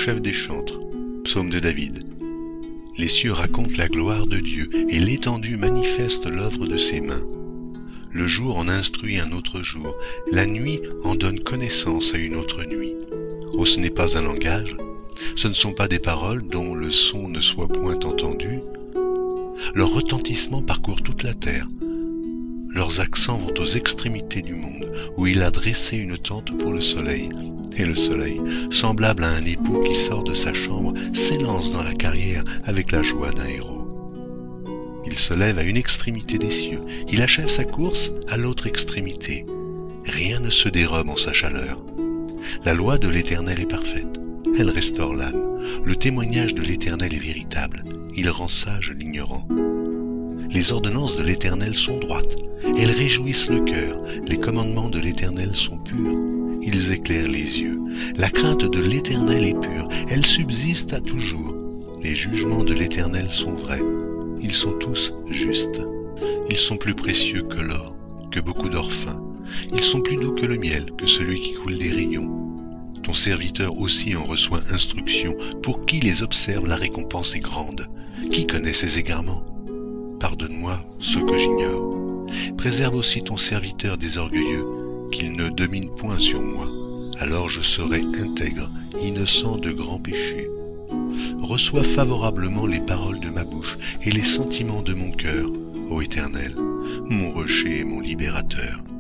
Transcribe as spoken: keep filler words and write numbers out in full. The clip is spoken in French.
chef des chantres, psaume de David. Les cieux racontent la gloire de Dieu, et l'étendue manifeste l'œuvre de ses mains. Le jour en instruit un autre jour, la nuit en donne connaissance à une autre nuit. Oh, ce n'est pas un langage, ce ne sont pas des paroles dont le son ne soit point entendu. Leur retentissement parcourt toute la terre. Leurs accents vont aux extrémités du monde, où il a dressé une tente pour le soleil. Et le soleil, semblable à un époux qui sort de sa chambre, s'élance dans la carrière avec la joie d'un héros. Il se lève à une extrémité des cieux, il achève sa course à l'autre extrémité. Rien ne se dérobe en sa chaleur. La loi de l'Éternel est parfaite, elle restaure l'âme. Le témoignage de l'Éternel est véritable, il rend sage l'ignorant. Les ordonnances de l'Éternel sont droites, elles réjouissent le cœur. Les commandements de l'Éternel sont purs, ils éclairent les yeux. La crainte de l'Éternel est pure, elle subsiste à toujours. Les jugements de l'Éternel sont vrais, ils sont tous justes. Ils sont plus précieux que l'or, que beaucoup d'or fin. Ils sont plus doux que le miel, que celui qui coule des rayons. Ton serviteur aussi en reçoit instruction. Pour qui les observe, la récompense est grande. Qui connaît ses égarements? Pardonne-moi ce que j'ignore. Préserve aussi ton serviteur des orgueilleux, qu'il ne domine point sur moi. Alors je serai intègre, innocent de grands péchés. Reçois favorablement les paroles de ma bouche et les sentiments de mon cœur, ô Éternel, mon rocher et mon libérateur.